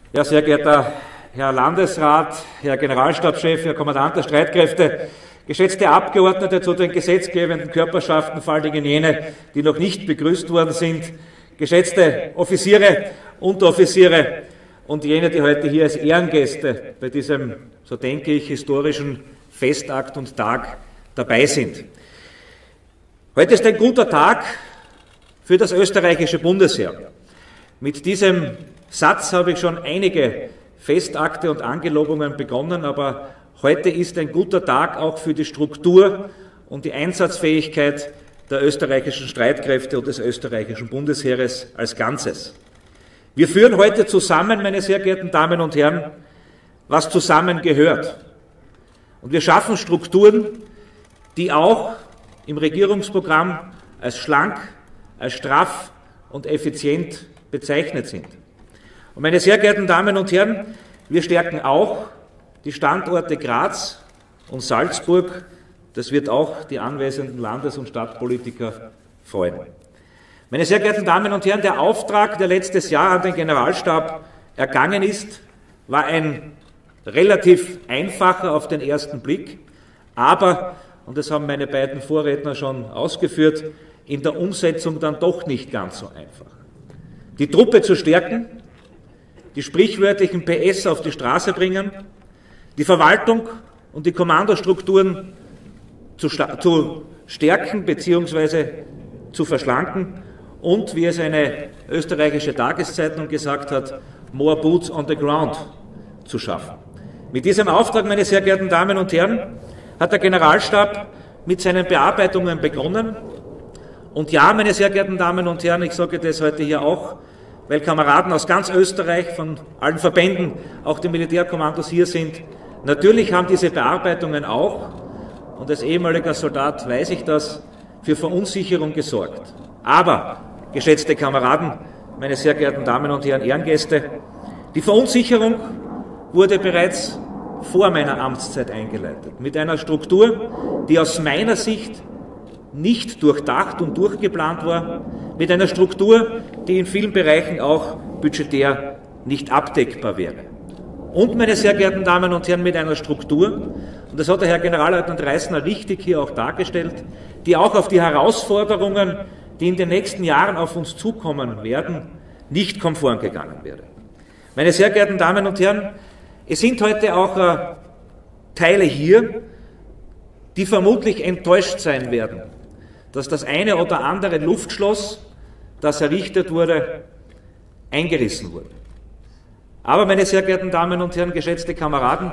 Ja, sehr geehrter Herr Landesrat, Herr Generalstabschef, Herr Kommandant der Streitkräfte, geschätzte Abgeordnete zu den gesetzgebenden Körperschaften, vor allen Dingen jene, die noch nicht begrüßt worden sind, geschätzte Offiziere, Unteroffiziere und jene, die heute hier als Ehrengäste bei diesem, so denke ich, historischen Festakt und Tag dabei sind. Heute ist ein guter Tag für das österreichische Bundesheer. Mit diesem Satz habe ich schon einige Festakte und Angelobungen begonnen, aber heute ist ein guter Tag auch für die Struktur und die Einsatzfähigkeit der österreichischen Streitkräfte und des österreichischen Bundesheeres als Ganzes. Wir führen heute zusammen, meine sehr geehrten Damen und Herren, was zusammengehört. Und wir schaffen Strukturen, die auch im Regierungsprogramm als schlank, als straff und effizient bezeichnet sind. Und meine sehr geehrten Damen und Herren, wir stärken auch die Standorte Graz und Salzburg. Das wird auch die anwesenden Landes- und Stadtpolitiker freuen. Meine sehr geehrten Damen und Herren, der Auftrag, der letztes Jahr an den Generalstab ergangen ist, war ein relativ einfacher auf den ersten Blick, aber, und das haben meine beiden Vorredner schon ausgeführt, in der Umsetzung dann doch nicht ganz so einfach. Die Truppe zu stärken, die sprichwörtlichen PS auf die Straße bringen, die Verwaltung und die Kommandostrukturen zu stärken bzw. zu verschlanken und, wie es eine österreichische Tageszeitung gesagt hat, more boots on the ground zu schaffen. Mit diesem Auftrag, meine sehr geehrten Damen und Herren, hat der Generalstab mit seinen Bearbeitungen begonnen. Und ja, meine sehr geehrten Damen und Herren, ich sage das heute hier auch, weil Kameraden aus ganz Österreich, von allen Verbänden, auch die Militärkommandos hier sind, natürlich haben diese Bearbeitungen auch, und als ehemaliger Soldat weiß ich das, für Verunsicherung gesorgt. Aber, geschätzte Kameraden, meine sehr geehrten Damen und Herren Ehrengäste, die Verunsicherung wurde bereits vor meiner Amtszeit eingeleitet, mit einer Struktur, die aus meiner Sicht nicht durchdacht und durchgeplant war, mit einer Struktur, die in vielen Bereichen auch budgetär nicht abdeckbar wäre. Und, meine sehr geehrten Damen und Herren, mit einer Struktur, und das hat der Herr Generalleutnant Reisner richtig hier auch dargestellt, die auch auf die Herausforderungen, die in den nächsten Jahren auf uns zukommen werden, nicht konform gegangen wäre. Meine sehr geehrten Damen und Herren, es sind heute auch Teile hier, die vermutlich enttäuscht sein werden, dass das eine oder andere Luftschloss, das errichtet wurde, eingerissen wurde. Aber, meine sehr geehrten Damen und Herren, geschätzte Kameraden,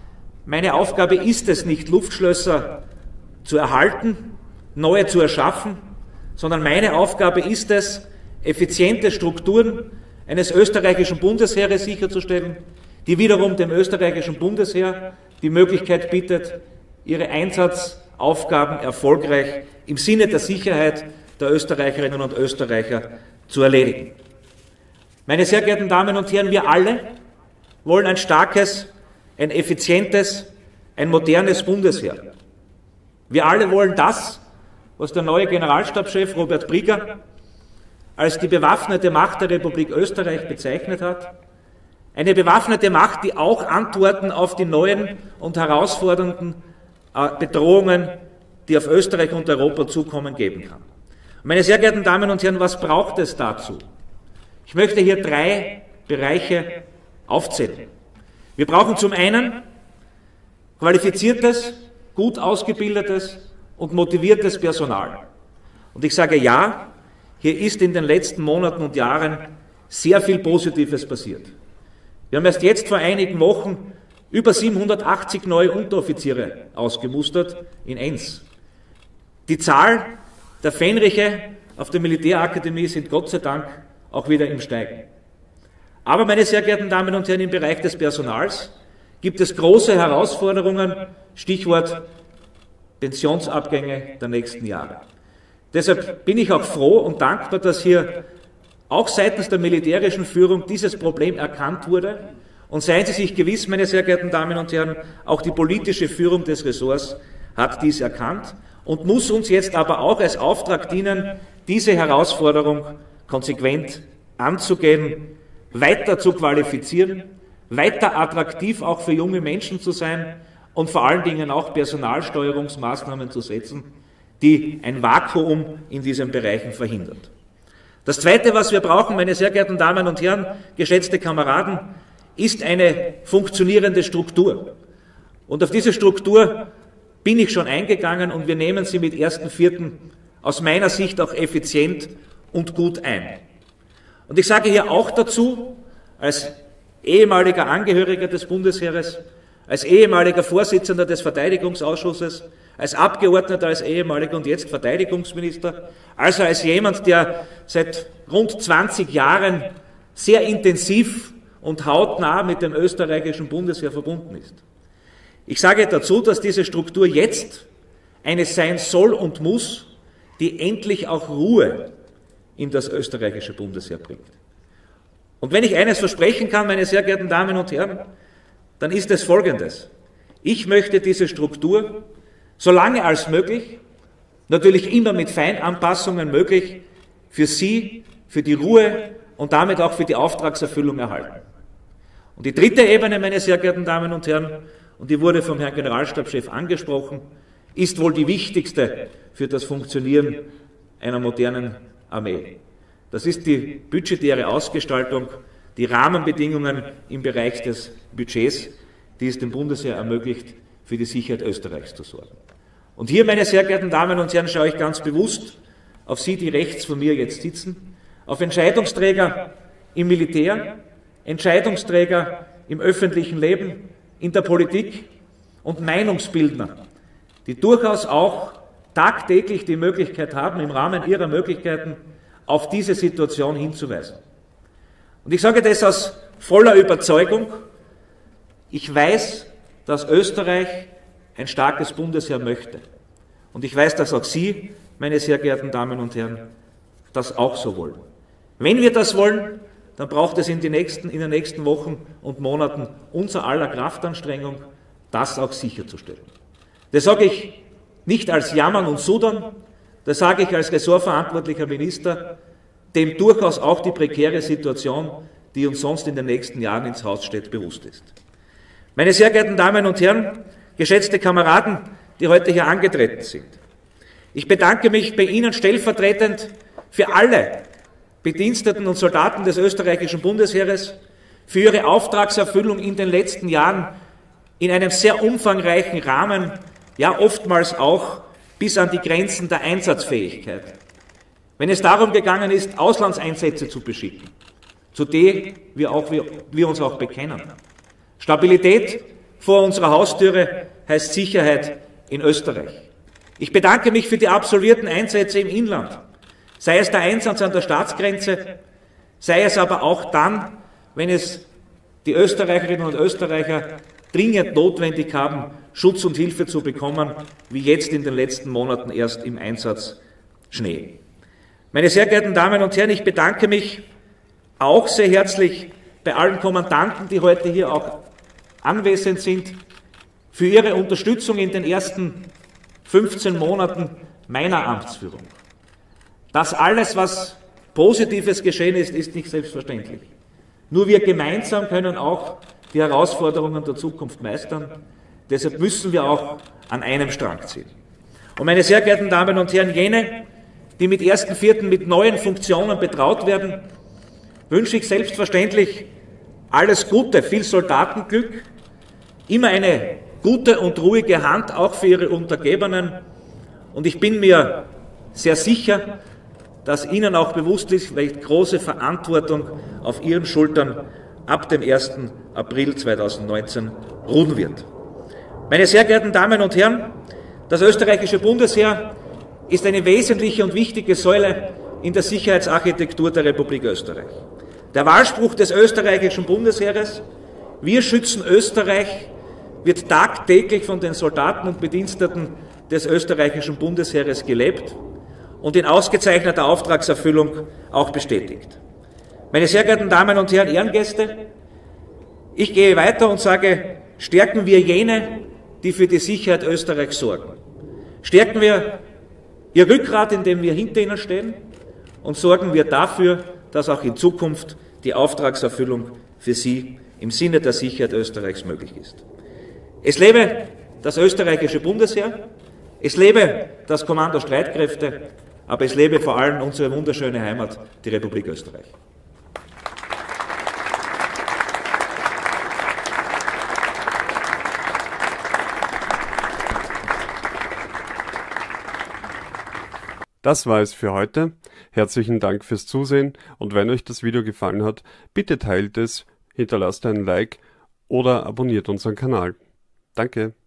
meine Aufgabe ist es nicht, Luftschlösser zu erhalten, neue zu erschaffen, sondern meine Aufgabe ist es, effiziente Strukturen eines österreichischen Bundesheeres sicherzustellen, die wiederum dem österreichischen Bundesheer die Möglichkeit bietet, ihre Einsatzaufgaben erfolgreich im Sinne der Sicherheit der Österreicherinnen und Österreicher zu erledigen. Meine sehr geehrten Damen und Herren, wir alle wollen ein starkes, ein effizientes, ein modernes Bundesheer. Wir alle wollen das, was der neue Generalstabschef Robert Brigger als die bewaffnete Macht der Republik Österreich bezeichnet hat. Eine bewaffnete Macht, die auch Antworten auf die neuen und herausfordernden Bedrohungen, die auf Österreich und Europa zukommen, geben kann. Und, meine sehr geehrten Damen und Herren, was braucht es dazu? Ich möchte hier 3 Bereiche aufzählen. Wir brauchen zum einen qualifiziertes, gut ausgebildetes und motiviertes Personal. Und ich sage ja, hier ist in den letzten Monaten und Jahren sehr viel Positives passiert. Wir haben erst jetzt vor einigen Wochen über 780 neue Unteroffiziere ausgemustert in Enns. Die Zahl der Fähnriche auf der Militärakademie sind Gott sei Dank auch wieder im Steigen. Aber, meine sehr geehrten Damen und Herren, im Bereich des Personals gibt es große Herausforderungen, Stichwort Pensionsabgänge der nächsten Jahre. Deshalb bin ich auch froh und dankbar, dass hier auch seitens der militärischen Führung dieses Problem erkannt wurde. Und seien Sie sich gewiss, meine sehr geehrten Damen und Herren, auch die politische Führung des Ressorts hat dies erkannt und muss uns jetzt aber auch als Auftrag dienen, diese Herausforderung konsequent anzugehen, weiter zu qualifizieren, weiter attraktiv auch für junge Menschen zu sein und vor allen Dingen auch Personalsteuerungsmaßnahmen zu setzen, die ein Vakuum in diesen Bereichen verhindert. Das Zweite, was wir brauchen, meine sehr geehrten Damen und Herren, geschätzte Kameraden, ist eine funktionierende Struktur. Und auf diese Struktur bin ich schon eingegangen und wir nehmen sie mit 1.4. aus meiner Sicht auch effizient und gut ein. Und ich sage hier auch dazu, als ehemaliger Angehöriger des Bundesheeres, als ehemaliger Vorsitzender des Verteidigungsausschusses, als Abgeordneter, als ehemaliger und jetzt Verteidigungsminister, also als jemand, der seit rund 20 Jahren sehr intensiv und hautnah mit dem österreichischen Bundesheer verbunden ist. Ich sage dazu, dass diese Struktur jetzt eine sein soll und muss, die endlich auch Ruhe in das österreichische Bundesheer bringt. Und wenn ich eines versprechen kann, meine sehr geehrten Damen und Herren, dann ist es Folgendes. Ich möchte diese Struktur, solange als möglich, natürlich immer mit Feinanpassungen möglich, für Sie, für die Ruhe und damit auch für die Auftragserfüllung erhalten. Und die dritte Ebene, meine sehr geehrten Damen und Herren, und die wurde vom Herrn Generalstabschef angesprochen, ist wohl die wichtigste für das Funktionieren einer modernen Armee. Das ist die budgetäre Ausgestaltung, die Rahmenbedingungen im Bereich des Budgets, die es dem Bundesheer ermöglicht, für die Sicherheit Österreichs zu sorgen. Und hier, meine sehr geehrten Damen und Herren, schaue ich ganz bewusst auf Sie, die rechts von mir jetzt sitzen, auf Entscheidungsträger im Militär, Entscheidungsträger im öffentlichen Leben, in der Politik und Meinungsbildner, die durchaus auch tagtäglich die Möglichkeit haben, im Rahmen ihrer Möglichkeiten auf diese Situation hinzuweisen. Und ich sage das aus voller Überzeugung. Ich weiß, dass Österreich ein starkes Bundesheer möchte. Und ich weiß, dass auch Sie, meine sehr geehrten Damen und Herren, das auch so wollen. Wenn wir das wollen, dann braucht es in den nächsten Wochen und Monaten unser aller Kraftanstrengung, das auch sicherzustellen. Das sage ich nicht als Jammern und Sudern, das sage ich als ressortverantwortlicher Minister, dem durchaus auch die prekäre Situation, die uns sonst in den nächsten Jahren ins Haus steht, bewusst ist. Meine sehr geehrten Damen und Herren, geschätzte Kameraden, die heute hier angetreten sind, ich bedanke mich bei Ihnen stellvertretend für alle Bediensteten und Soldaten des österreichischen Bundesheeres, für ihre Auftragserfüllung in den letzten Jahren in einem sehr umfangreichen Rahmen, ja oftmals auch bis an die Grenzen der Einsatzfähigkeit. Wenn es darum gegangen ist, Auslandseinsätze zu beschicken, zu denen wir uns auch bekennen. Stabilität vor unserer Haustüre heißt Sicherheit in Österreich. Ich bedanke mich für die absolvierten Einsätze im Inland, sei es der Einsatz an der Staatsgrenze, sei es aber auch dann, wenn es die Österreicherinnen und Österreicher dringend notwendig haben, Schutz und Hilfe zu bekommen, wie jetzt in den letzten Monaten erst im Einsatz Schnee. Meine sehr geehrten Damen und Herren, ich bedanke mich auch sehr herzlich bei allen Kommandanten, die heute hier auch anwesend sind, für ihre Unterstützung in den ersten 15 Monaten meiner Amtsführung. Das alles, was Positives geschehen ist, ist nicht selbstverständlich. Nur wir gemeinsam können auch die Herausforderungen der Zukunft meistern. Deshalb müssen wir auch an einem Strang ziehen. Und meine sehr geehrten Damen und Herren, jene, die mit 1.4. mit neuen Funktionen betraut werden, wünsche ich selbstverständlich alles Gute, viel Soldatenglück, immer eine gute und ruhige Hand auch für Ihre Untergebenen. Und ich bin mir sehr sicher, dass Ihnen auch bewusst ist, welche große Verantwortung auf Ihren Schultern ab dem 1. April 2019 ruhen wird. Meine sehr geehrten Damen und Herren, das österreichische Bundesheer ist eine wesentliche und wichtige Säule in der Sicherheitsarchitektur der Republik Österreich. Der Wahlspruch des österreichischen Bundesheeres, wir schützen Österreich, wird tagtäglich von den Soldaten und Bediensteten des österreichischen Bundesheeres gelebt und in ausgezeichneter Auftragserfüllung auch bestätigt. Meine sehr geehrten Damen und Herren, Ehrengäste, ich gehe weiter und sage, stärken wir jene, die für die Sicherheit Österreichs sorgen. Stärken wir ihr Rückgrat, indem wir hinter ihnen stehen, und sorgen wir dafür, dass auch in Zukunft die Auftragserfüllung für Sie im Sinne der Sicherheit Österreichs möglich ist. Es lebe das österreichische Bundesheer, es lebe das Kommando Streitkräfte, aber es lebe vor allem unsere wunderschöne Heimat, die Republik Österreich. Das war es für heute. Herzlichen Dank fürs Zusehen und wenn euch das Video gefallen hat, bitte teilt es, hinterlasst einen Like oder abonniert unseren Kanal. Danke.